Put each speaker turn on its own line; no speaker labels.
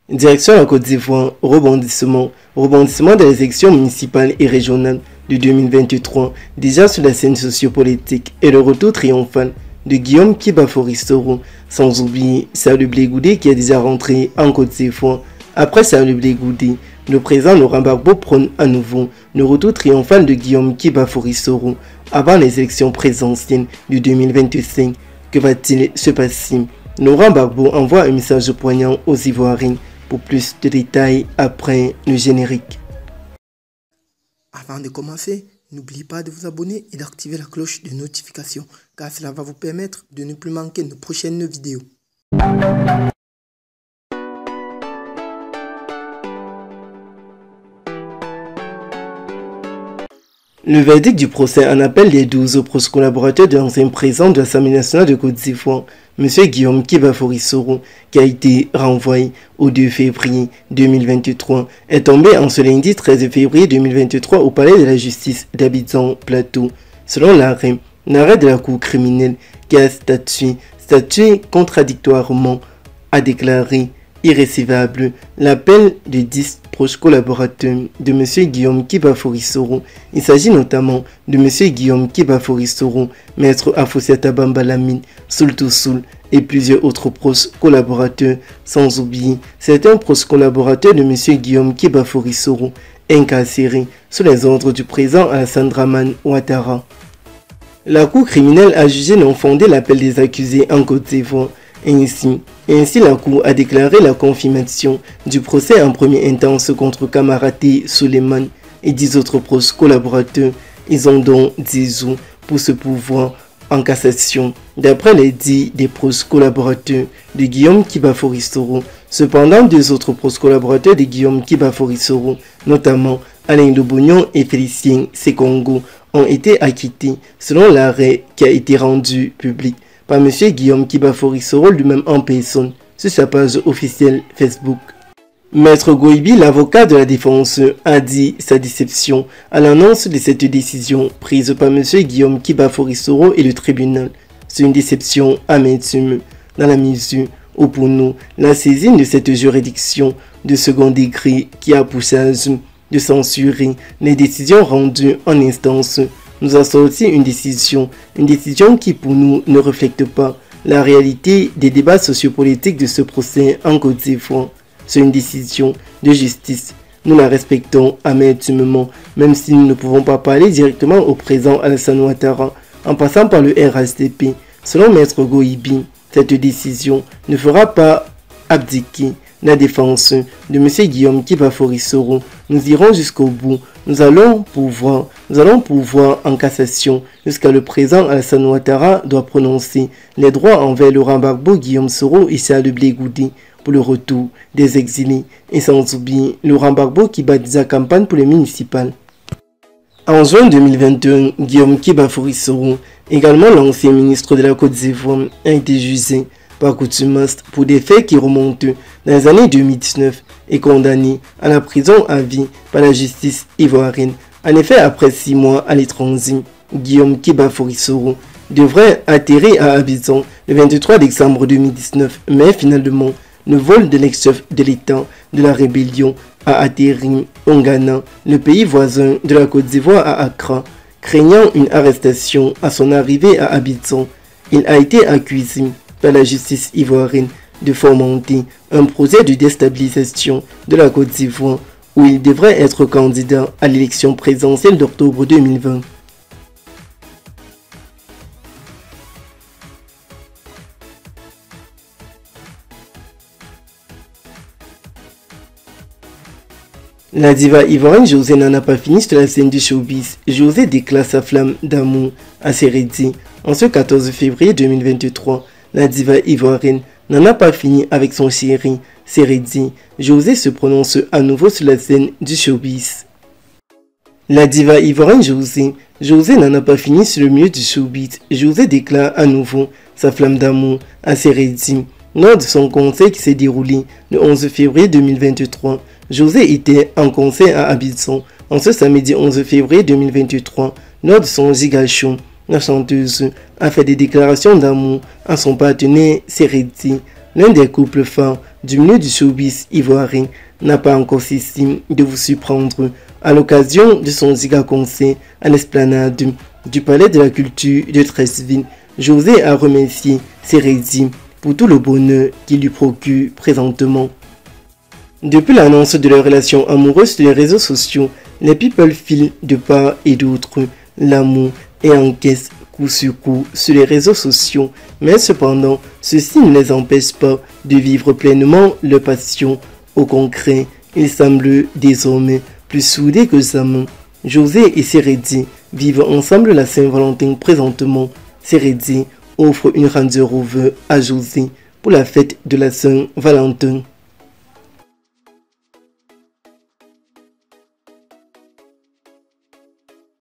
Direction la Côte d'Ivoire, rebondissement des élections municipales et régionales de 2023, déjà sur la scène sociopolitique, et le retour triomphal de Guillaume Kiba-Foristoro, sans oublier Salou Blé-Goudé qui est déjà rentré en Côte d'Ivoire. Après Salou Blé-Goudé, le président Laurent Gbagbo prône à nouveau le retour triomphal de Guillaume Kiba-Foristoro avant les élections présidentielles de 2025. Que va-t-il se passer? Laurent Gbagbo envoie un message poignant aux Ivoiriens. Pour plus de détails après le générique.
Avant de commencer, n'oubliez pas de vous abonner et d'activer la cloche de notification car cela va vous permettre de ne plus manquer nos prochaines vidéos.
Le verdict du procès en appel des 12 proches collaborateurs de l'ancien président de l'Assemblée nationale de Côte d'Ivoire, M. Guillaume Kiba-Foristoro, qui a été renvoyé au 2 février 2023, est tombé en ce lundi 13 février 2023 au palais de la justice d'Abidjan-Plateau. Selon l'arrêt de la cour criminelle qui a statué contradictoirement, a déclaré irrécevable l'appel de 10 proches collaborateurs de M. Guillaume Kiba-Foristoro. Il s'agit notamment de M. Guillaume Kiba-Foristoro, Maître Afoussiata Bambalamine, Soul et plusieurs autres proches collaborateurs, sans oublier certains proches collaborateurs de M. Guillaume Kiba-Foristoro, incarcérés sous les ordres du président Alassane Dramane Ouattara. La cour criminelle a jugé non fondé l'appel des accusés en Côte d'Ivoire. Ainsi, la Cour a déclaré la confirmation du procès en première instance contre Kamaraté Souleymane et 10 autres proches collaborateurs. Ils ont donc 10 jours pour se pourvoir en cassation, d'après les dits des proches collaborateurs de Guillaume Kiba-Foristoro. Cependant, 2 autres proches collaborateurs de Guillaume Kiba-Foristoro, notamment Alain Dobognon et Félicien Sekongo, ont été acquittés selon l'arrêt qui a été rendu public par M. Guillaume Kiba-Foristoro lui-même en personne sur sa page officielle Facebook. Maître Goibi, l'avocat de la défense, a dit sa déception à l'annonce de cette décision prise par M. Guillaume Kiba-Foristoro et le tribunal. C'est une déception amertume dans la mesure où pour nous, la saisine de cette juridiction de second degré qui a pour charge de censurer les décisions rendues en instance nous a sorti une décision qui pour nous ne reflète pas la réalité des débats sociopolitiques de ce procès en Côte d'Ivoire. C'est une décision de justice. Nous la respectons amertumement, même si nous ne pouvons pas parler directement au président Alassane Ouattara en passant par le RHDP. Selon Maître Goibi, cette décision ne fera pas abdiquer la défense de M. Guillaume Kiba-Foristoro. Nous irons jusqu'au bout. Nous allons pouvoir en cassation jusqu'à le président Alassane Ouattara doit prononcer les droits envers Laurent Gbagbo, Guillaume Soro et Salou Blé-Goudé pour le retour des exilés. Et sans oublier Laurent Gbagbo qui bat sa campagne pour les municipales. En juin 2021, Guillaume Kiba-Foristoro, également l'ancien ministre de la Côte d'Ivoire, a été jugé par contumace pour des faits qui remontent dans les années 2019 et condamné à la prison à vie par la justice ivoirienne. En effet, après 6 mois à l'étranger, Guillaume Kiba-Foristoro devrait atterrir à Abidjan le 23 décembre 2019, mais finalement, le vol de l'ex-chef de l'État de la rébellion a atterri au Ghana, le pays voisin de la Côte d'Ivoire à Accra. Craignant une arrestation à son arrivée à Abidjan, il a été accusé par la justice ivoirienne de fomenter un projet de déstabilisation de la Côte d'Ivoire où il devrait être candidat à l'élection présidentielle d'octobre 2020. La diva ivoirienne José n'en a pas fini sur la scène du showbiz. José déclare sa flamme d'amour à Sérédi. En ce 14 février 2023, la diva ivoirienne n'en a pas fini avec son chéri, Sérédi. José se prononce à nouveau sur la scène du showbiz. La diva ivoirienne José n'en a pas fini sur le milieu du showbiz. José déclare à nouveau sa flamme d'amour à Sérédi. Lors de son concert qui s'est déroulé le 11 février 2023, José était en concert à Abidjan. En ce samedi 11 février 2023, lors de son giga show, la chanteuse a fait des déclarations d'amour à son partenaire Sérédi. l'un des couples phares du milieu du showbiz ivoirien, n'a pas encore cessé de vous surprendre à l'occasion de son giga concert à l'esplanade du Palais de la Culture de Treichville. José a remercié Seredi pour tout le bonheur qu'il lui procure présentement. Depuis l'annonce de leur relation amoureuse sur les réseaux sociaux, les people filent de part et d'autre l'amour et encaissent coup sur coup sur les réseaux sociaux. Mais cependant, ceci ne les empêche pas de vivre pleinement leur passion. Au concret, ils semblent désormais plus soudés que jamais. José et Seredi vivent ensemble la Saint-Valentin présentement. Seredi offre une Range Rover à José pour la fête de la Saint-Valentin.